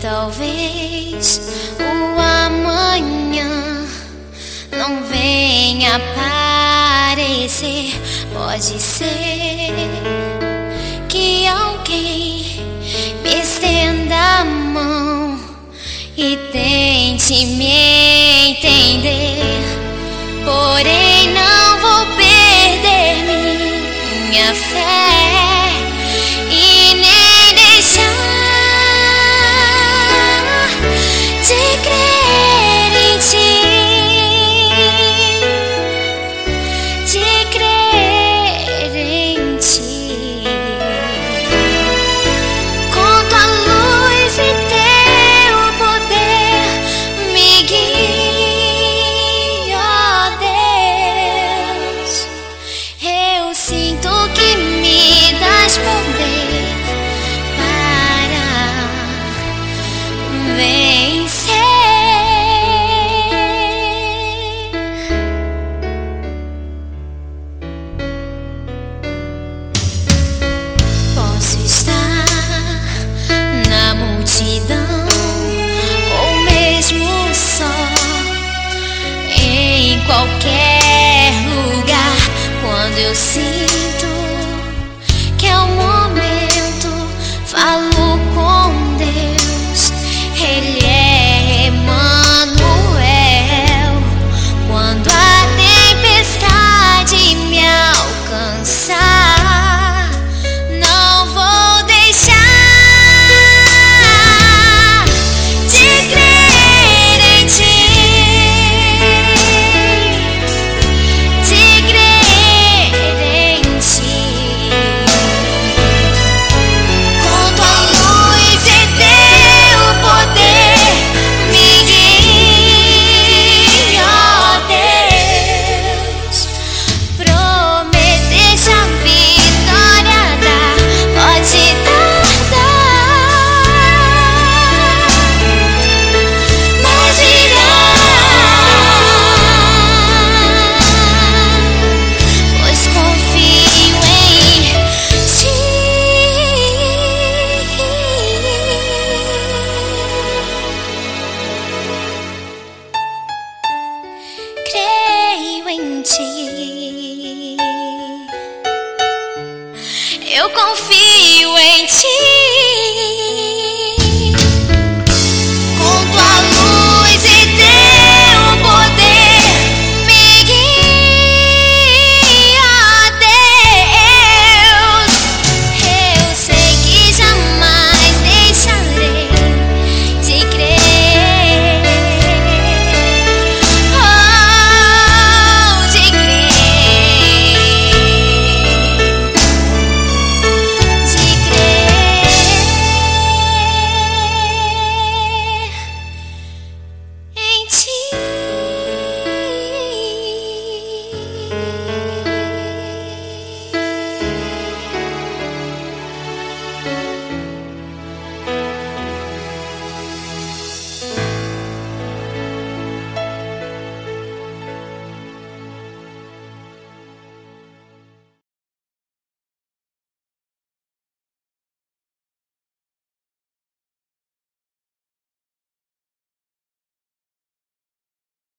talvez o amanhã não venha aparecer. Pode ser que alguém me estenda a mão e tente me entender, porém não vou perder minha fé e nem deixar de crer em ti, de crer em ti. Conto a luz e teu poder me guia, ó Deus. Eu sinto que me das poder para vencer. Posso estar na multidão ou mesmo só, em qualquer lugar. Quando eu sinto que é o momento, falo com Deus. Ele é Emmanuel. Quando a tempestade me alcançar, não vou deixar de crer em ti, de crer em ti. Conto a luz e teu poder me guia, ó Deus. Prometeste a vitória dar, pode tardar, mas virá, pois confio em ti. Creio em ti, eu confio em ti.